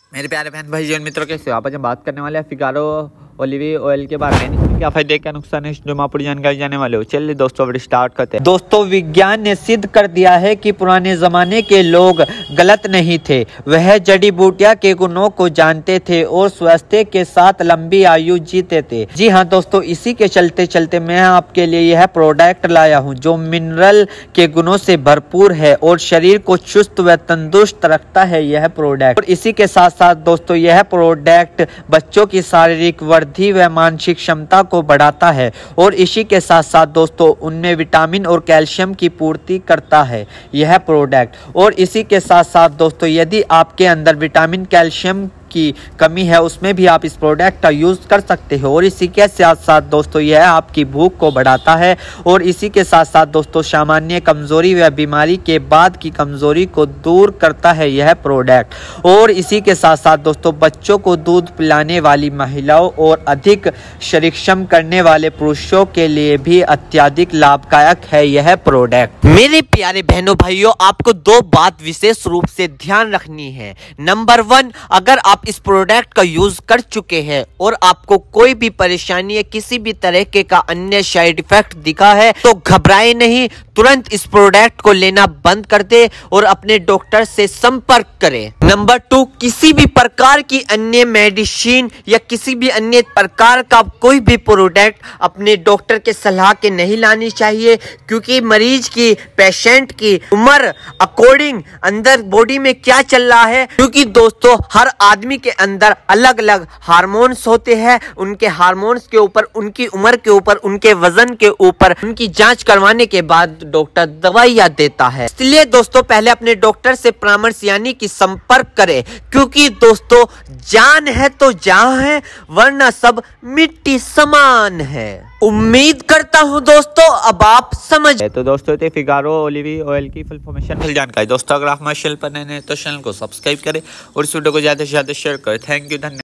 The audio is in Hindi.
मेरे प्यारे बहन भाई जीवन मित्रों, कैसे हो आप? आज हम बात करने वाले हैं फिगारो ओलिव ऑयल के बारे में। इसमें क्या फायदे क्या नुकसान है, जो पूरी जानकारी जाने वाले हो। चलिए दोस्तों वीडियो स्टार्ट करते हैं। दोस्तों, विज्ञान ने सिद्ध कर दिया है कि पुराने जमाने के लोग गलत नहीं थे। वह जड़ी बूटियां के गुणों को जानते थे और स्वास्थ्य के साथ लंबी आयु जीते थे। जी हाँ दोस्तों, इसी के चलते चलते मैं आपके लिए यह प्रोडक्ट लाया हूँ जो मिनरल के गुणों से भरपूर है और शरीर को चुस्त व तंदुरुस्त रखता है यह प्रोडक्ट। और इसी के साथ साथ दोस्तों, यह प्रोडक्ट बच्चों की शारीरिक वृद्धि व मानसिक क्षमता को बढ़ाता है और इसी के साथ साथ दोस्तों, उनमें विटामिन और कैल्शियम की पूर्ति करता है यह प्रोडक्ट। और इसी के साथ साथ दोस्तों, यदि आपके अंदर विटामिन कैल्शियम की कमी है, उसमें भी आप इस प्रोडक्ट का यूज कर सकते हो। और इसी के साथ साथ दोस्तों, यह आपकी भूख को बढ़ाता है और इसी के साथ साथ दोस्तों, सामान्य कमजोरी व बीमारी के बाद की कमजोरी को दूर करता है यह प्रोडक्ट। और इसी के साथ साथ दोस्तों, बच्चों को दूध पिलाने वाली महिलाओं और अधिक परिश्रम करने वाले पुरुषों के लिए भी अत्यधिक लाभदायक है यह प्रोडक्ट। मेरे प्यारे बहनों भाइयों, आपको दो बात विशेष रूप से ध्यान रखनी है। नंबर 1, अगर आप इस प्रोडक्ट का यूज कर चुके हैं और आपको कोई भी परेशानी या किसी भी तरह के का अन्य साइड इफेक्ट दिखा है तो घबराए नहीं, तुरंत इस प्रोडक्ट को लेना बंद कर दे और अपने डॉक्टर से संपर्क करें। नंबर 2, किसी भी प्रकार की अन्य मेडिसिन या किसी भी अन्य प्रकार का कोई भी प्रोडक्ट अपने डॉक्टर के सलाह के नहीं लानी चाहिए, क्योंकि मरीज की, पेशेंट की उम्र अकॉर्डिंग अंदर बॉडी में क्या चल रहा है, क्योंकि दोस्तों हर आदमी के अंदर अलग अलग हार्मोन्स होते हैं। उनके हार्मोन्स के ऊपर, उनकी उम्र के ऊपर, उनके वजन के ऊपर, उनकी जांच करवाने के बाद डॉक्टर दवाइयां देता है। इसलिए दोस्तों, पहले अपने डॉक्टर से परामर्श यानी कि संपर्क करें, क्योंकि दोस्तों जान है तो जहां है, वरना सब मिट्टी समान है। उम्मीद करता हूं दोस्तों अब आप समझ। तो दोस्तों, फिगारो ओलिव ऑयल की फुल फॉर्मेशन, फुल जानकारी। दोस्तों, अगर आप हमारे चैनल पर नए हैं तो चैनल को सब्सक्राइब करें और इस वीडियो को ज्यादा से ज्यादा शेयर करें। थैंक यू, धन्यवाद।